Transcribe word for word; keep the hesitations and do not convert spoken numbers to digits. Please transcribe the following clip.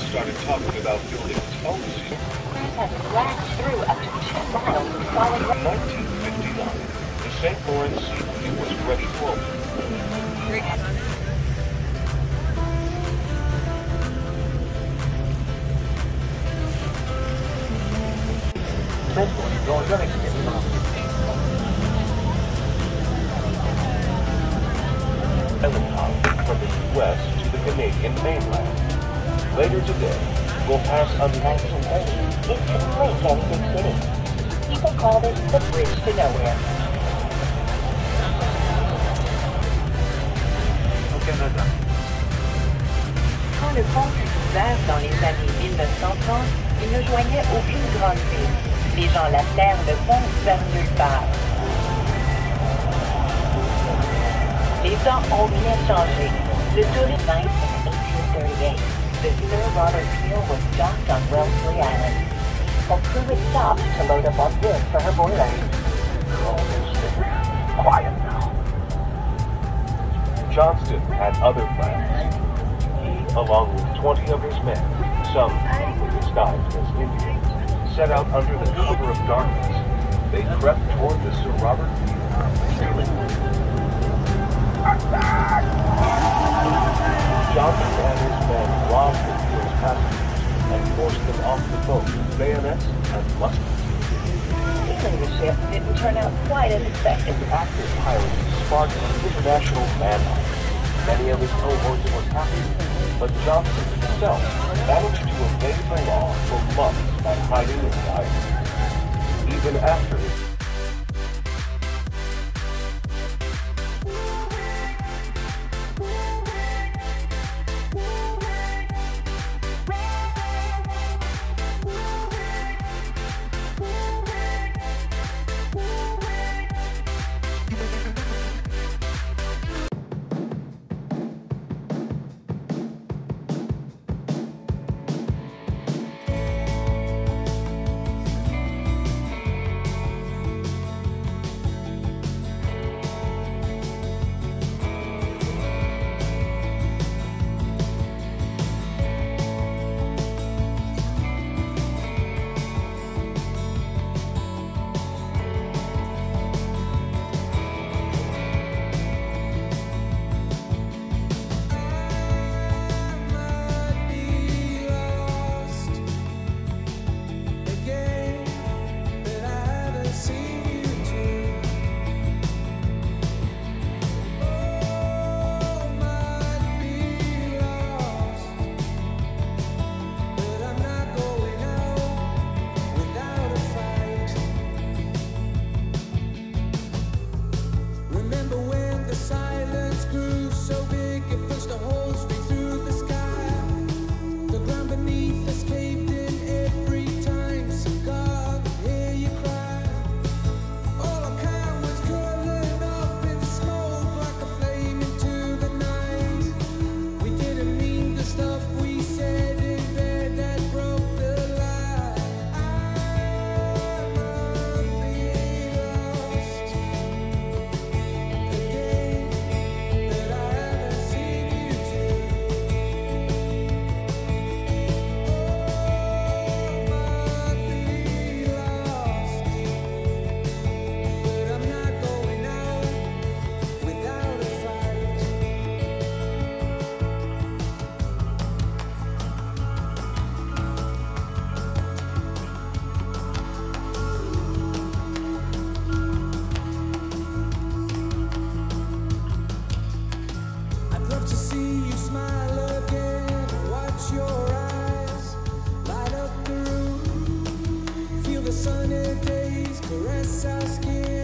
started talking about building its own city. Crews have blasted through up to two miles of solid rock. In nineteen fifty-nine, the Saint Lawrence Seaway was ready to open. Island hop from the U S to the Canadian mainland. Later today, we'll pass a nineteen thirty, it couldn't link any big city. People called it the Bridge to Nowhere. Au Canada. Quand le pont fut ouvert dans les années mille neuf cent trente, il ne joignait aucune grande ville. Les gens l'appelèrent le pont vers nulle part. Les temps ont bien changé. Le tourisme in eighteen thirty-eight, the Sir Robert Peel was docked on Wellesley Island. A crew had stopped to load up on wood for her boiler. quiet now. Johnston had other plans. He, along with twenty of his men, some disguised as Indians, set out under the cover of darkness. They crept toward the Sir Robert Peel, Johnson and his men robbed the Peel's passengers and forced them off the boat with bayonets and muskets. Stealing the ship didn't turn out quite as expected. The active pirate sparked an international manhunt. Many of his cohorts were captured, but Johnson himself managed to evade the law for months by hiding in the island. Even after his sunny days caress our skin.